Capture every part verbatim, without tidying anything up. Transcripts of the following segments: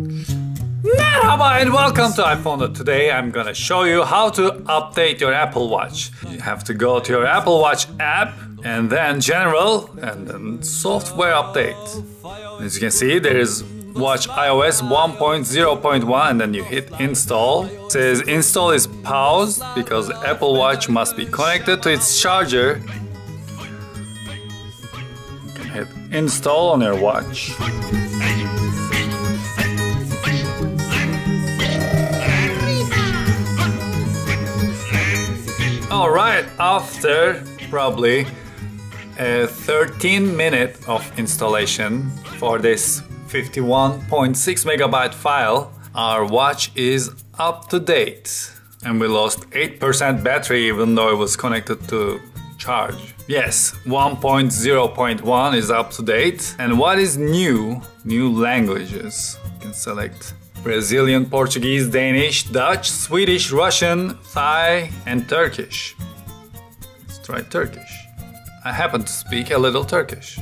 Merhaba and welcome to iPhone. Today I'm gonna show you how to update your Apple Watch. You have to go to your Apple Watch app and then General and then Software Update. As you can see, there is Watch iOS one point zero point one and then you hit install. It says install is paused because the Apple Watch must be connected to its charger. You can hit install on your watch. Alright, after probably a thirteen minute of installation for this fifty-one point six megabyte file, our watch is up to date. And we lost eight percent battery even though it was connected to charge. Yes, one point zero point one is up to date. And what is new? New languages. You can select Brazilian, Portuguese, Danish, Dutch, Swedish, Russian, Thai, and Turkish. Let's try Turkish. I happen to speak a little Turkish.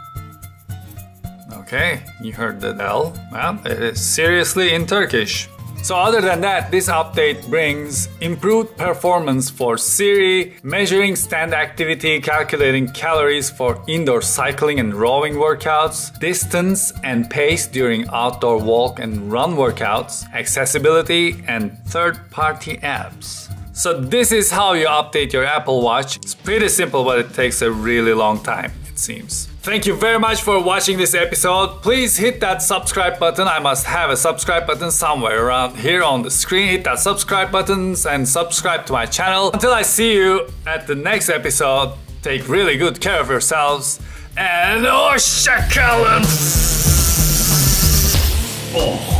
Okay, you heard the L. Well, it is seriously in Turkish. So other than that, this update brings improved performance for Siri, measuring stand activity, calculating calories for indoor cycling and rowing workouts, distance and pace during outdoor walk and run workouts, accessibility, and third-party apps. So this is how you update your Apple Watch. It's pretty simple, but it takes a really long time, it seems. Thank you very much for watching this episode. Please hit that subscribe button. I must have a subscribe button somewhere around here on the screen. Hit that subscribe button and subscribe to my channel. Until I see you at the next episode, take really good care of yourselves. And hoşça kalın. Oh.